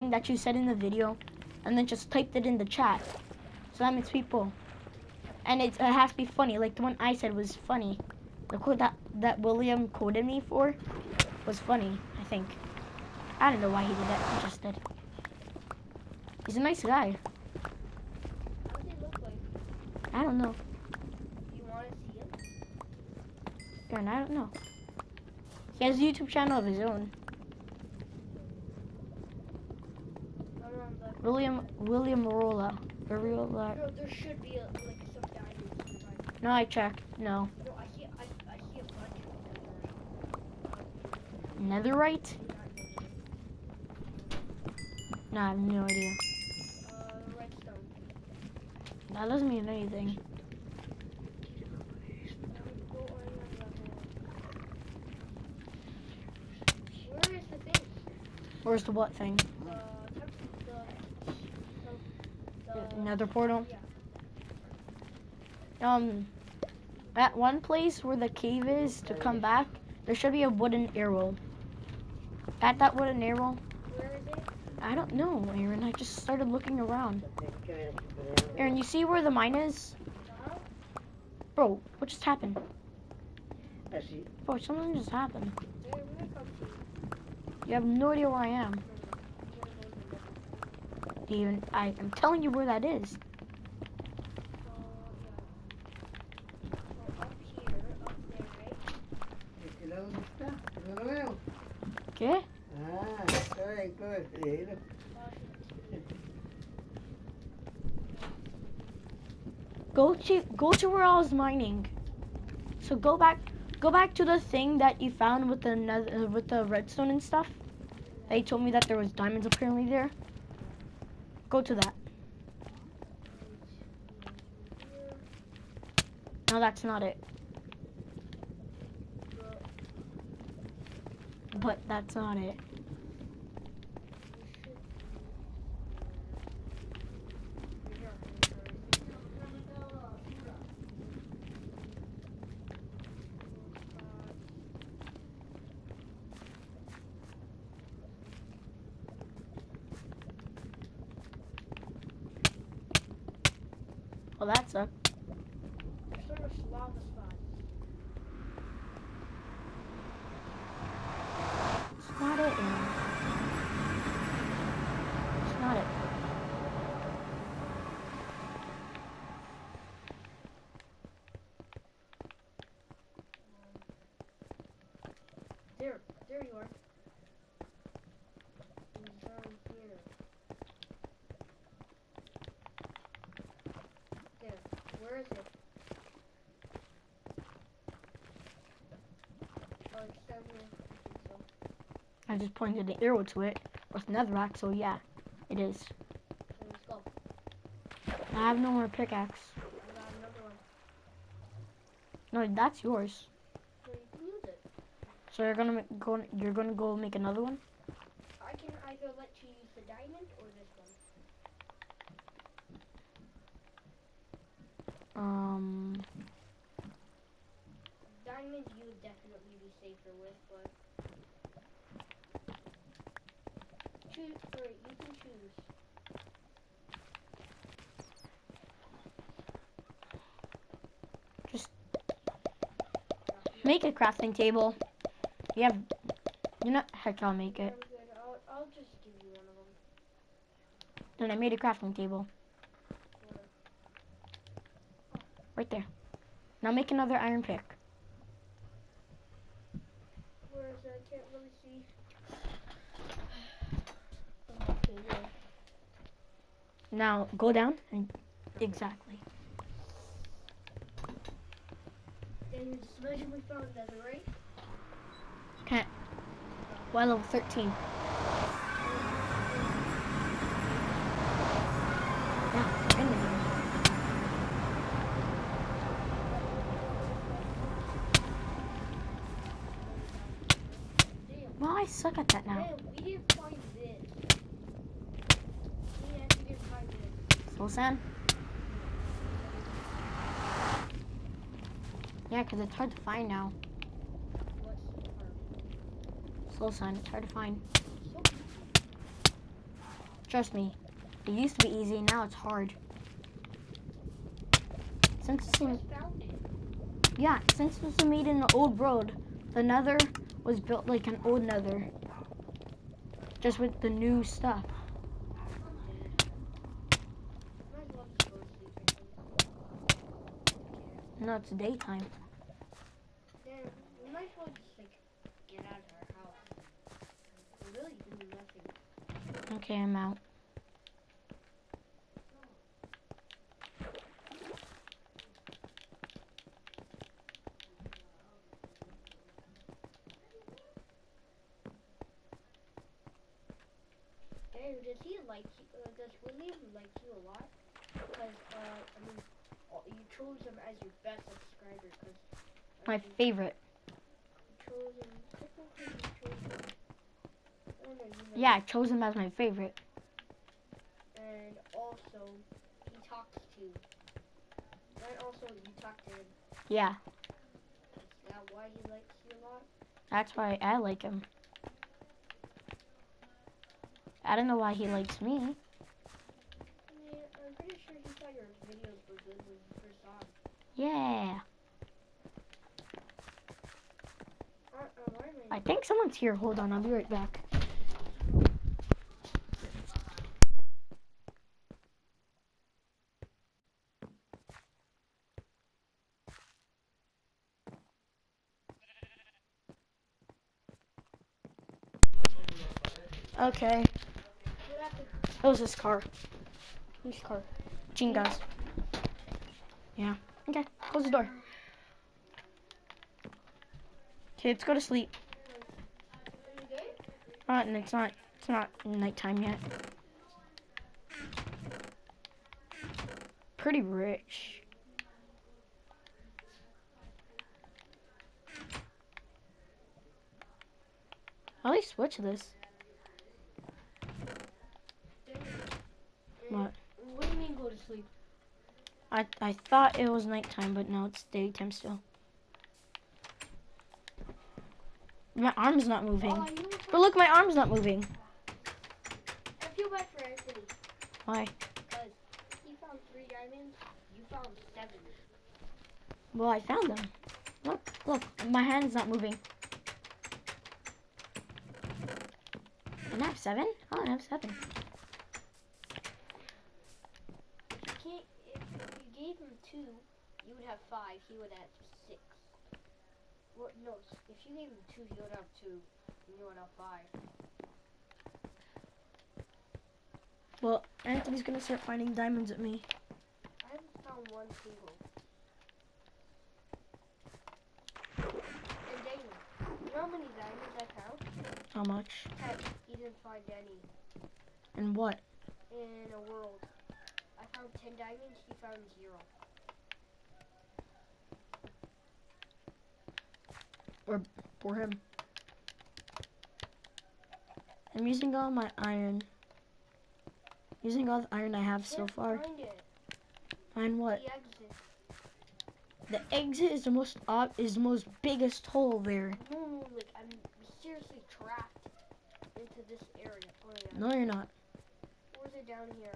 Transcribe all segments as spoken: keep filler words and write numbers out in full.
that you said in the video, and then just typed it in the chat. So that means people. And it, it has to be funny. Like the one I said was funny. The quote that, that William quoted me for was funny, I think. I don't know why he did that. He just did. He's a nice guy. What does he look like? I don't know. You want to see him? Aaron, I don't know. He has a YouTube channel of his own. I don't know, but William William Marola. Marola. no, there should be a, like some diamonds. Right? No, I checked. No. No, I see. I, I see a bunch of Netherite? them. No, I have no idea. Uh, redstone. That doesn't mean anything. Go on your level. Where is the thing? Where's the what thing? Uh, temp- the, the, the, Nether portal? yeah. Um, at one place where the cave is to come back, there should be a wooden arrow. At that wooden arrow, Where is it? I don't know, Aaron. I just started looking around. Aaron, you see where the mine is? Uh-huh. Bro, what just happened? I see. Bro, something just happened. Where, where come to? You have no idea where I am. Even I am telling you where that is. Okay? Ah, sorry, good. Go to go to where I was mining. So go back go back to the thing that you found with the nether, with the redstone and stuff. They told me that there was diamonds apparently there. Go to that. No, that's not it. But that's not it. Well, that sucked. There's so much lava spots. It's not it, Aaron. It's not it. There, there you are. He's down here. There. Where is it? Oh, it's down here. I think so. I just pointed the arrow to it with netherrack, so yeah, it is. So let's go. I have no more pickaxe. I got another one. No, that's yours. So you can use it. So you're gonna make, go. You're gonna go make another one. I can either let you use the diamond or this one. Um. Diamond you would definitely be safer with, but choose. Alright, you can choose. Just make a crafting table. You have. You're not. Heck, I'll make I'm it. good. I'll, I'll just give you one of them. Then I made a crafting table Where? right there. Now make another iron pick. Where is it? I can't really see. Okay, yeah. Now go down and exactly. And just imagine we found netherite. Okay. Well, level thirteen. Yeah, I'm in the game. Damn. Well, I suck at that now. Man, we didn't find this. We actually didn't find this. Slow sand. Yeah, because it's hard to find now. What's the part? Slow sand, it's hard to find. So, Trust me. It used to be easy, now it's hard. Since it's in, Just found it. yeah, since it was made in the old world, the Nether was built like an old Nether. Just with the new stuff. Might as well just go to sleep or something. No, it's daytime. Yeah, we might as well just like get out of our house. We're really doing nothing. Okay, I'm out. Hey, does he like you? Uh, does William like you a lot? Because, uh, I mean, uh, you chose him as your best subscriber. Because My favorite. you chose him. Technically, you chose him. I don't know, you know. Yeah, I chose him as my favorite. And also, he talks to. And also, you talk to him. Yeah, Is that why he likes you a lot? that's why I like him. I don't know why he likes me. I mean, I'm pretty sure he thought your videos were good when you first saw him. Yeah. Uh, uh, why am I? I think someone's here. Hold on, I'll be right back. Okay. What happened? It was this car. Whose car? Chinga's. Yeah. Okay. Close the door. Okay, let's go to sleep. Are you good? Uh, and it's not. It's not nighttime yet. Pretty rich. How do I switch this? What? What do you mean go to sleep? I I thought it was nighttime, but no, it's daytime still. My arm's not moving. Oh, you know But what? look, my arm's not moving. I feel bad for Anthony. Why? Because he found three diamonds, you found seven. Well, I found them. Look, look, my hand's not moving. And I have seven? Oh, I have seven. You can't, if you gave him two, you would have five, he would have six. Well, no, if you gave him two, he would have two, and you would have five. Well, Anthony's gonna start finding diamonds at me. I haven't found one single. And Daniel, you know how many diamonds I found? How much? Ten. He didn't find any. And what? In a world. I found ten diamonds, he found zero. For him. I'm using all my iron. Using all the iron I have so Can't far. find it. Find what? The exit. The exit is the most ob is the most biggest hole there. No, no, like I'm seriously trapped into this area. Oh yeah. No, you're not. Or is it down here?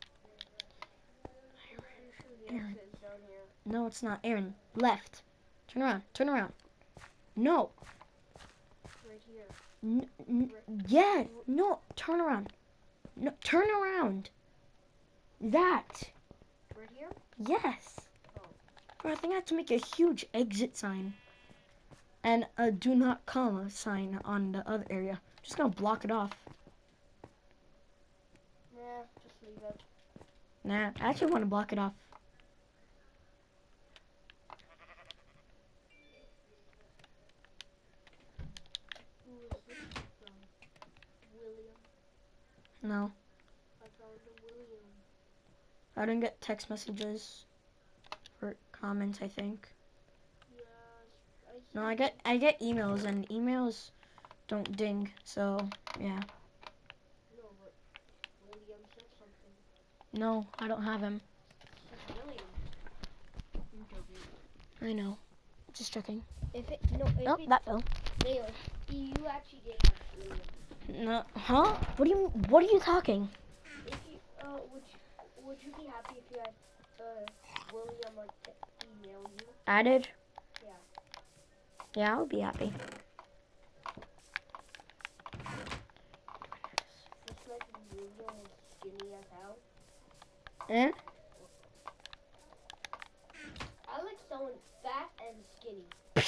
I'm pretty sure the Aaron. exit is down here. No, it's not. Aaron, left. Turn around. Turn around. No. Right here. N n yeah. No. Turn around. No. Turn around. That. Right here? Yes. Oh. Bro, I think I have to make a huge exit sign. And a do not come sign on the other area. Just gonna block it off. Nah, just leave it. Nah, I actually want to block it off. Who is this from? William. No, I found a William. I didn't get text messages for comments, I think. Yes. I No, I get I get emails, and emails don't ding. So yeah. No, but William said something. No, I don't have him. It's William. I know. Just checking. If it no, if Oh, it, that fell. Leo, you actually did have William. No, huh? What do you What are you talking? Uh, would you, would you be happy if you had uh, William like to email you? Added? Yeah. Yeah, I would be happy. Just like William was skinny as hell. Eh? I like someone fat and skinny.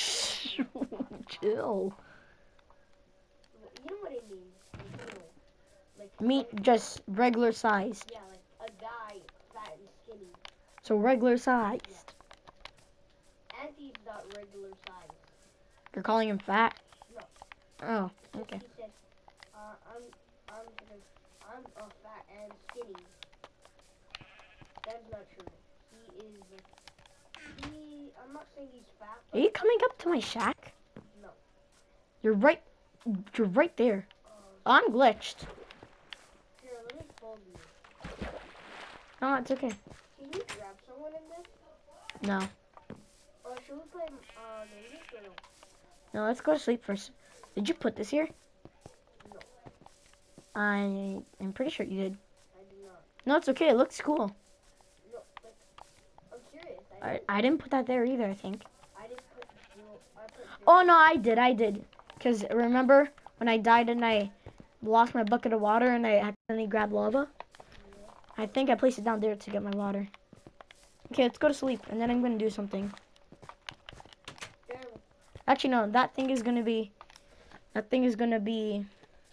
Chill. You know what I mean? Like, you know, like Meat some- just regular sized. Yeah, like a guy fat and skinny. So regular sized. And he's not regular size. You're calling him fat? No. Oh, It's just okay. He said, uh, I'm, I'm, gonna, I'm a fat and skinny. That's not true. He is, like, he, I'm not saying he's fat, Are but you coming up to my shack? no. You're right. You're right there. Um, I'm glitched. here, let me fold you. No, it's okay. Can you grab someone in this? No. Or should we play, uh, Ninjas or no? No, let's go to sleep first. Did you put this here? No, I am pretty sure you did. I did not. No, it's okay. It looks cool. No, like, I'm curious. I, I, didn't, I didn't put that there either, I think. I didn't put zero, I put zero. Oh, no, I did. I did. Because remember when I died and I lost my bucket of water and I accidentally grabbed lava? I think I placed it down there to get my water. Okay, let's go to sleep, and then I'm going to do something. Jeremy, Actually, no, that thing is going to be... That thing is going to be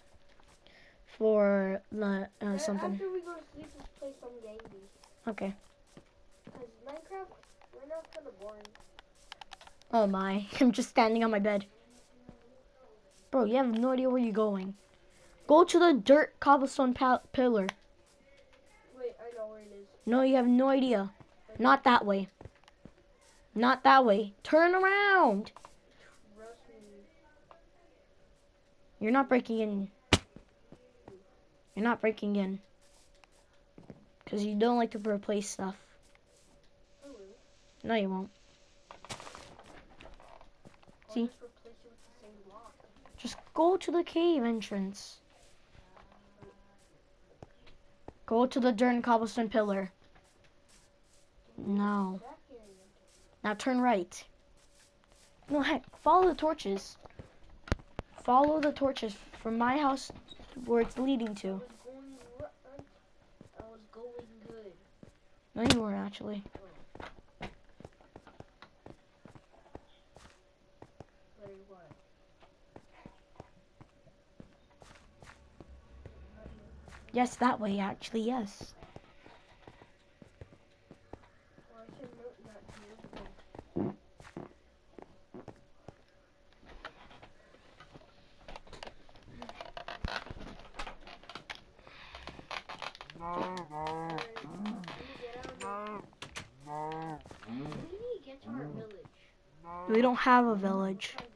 for uh, uh, something. After we go to sleep, let's play some games. Okay. Because Minecraft, right now, it's kind of boring. Oh, my. I'm just standing on my bed. Bro, you have no idea where you're going. Go to the dirt cobblestone pal- pillar. Wait, I know where it is. No, you have no idea. Not that way. Not that way. Turn around. Trust me. You're not breaking in. You're not breaking in. Because you don't like to replace stuff. I will. No, you won't. I'll See? just replace it with the same block. Just go to the cave entrance. Go to the dirt and cobblestone pillar. No. Second. Now turn right. No, heck. Follow the torches. Follow the torches from my house where it's leading I to. was going right. I was going good. No, you weren't actually. Wait, what? Yes, that way actually, yes. Well, I should note that here. Alright, can we get out of here? We need to get to our village. We don't have a village. Trying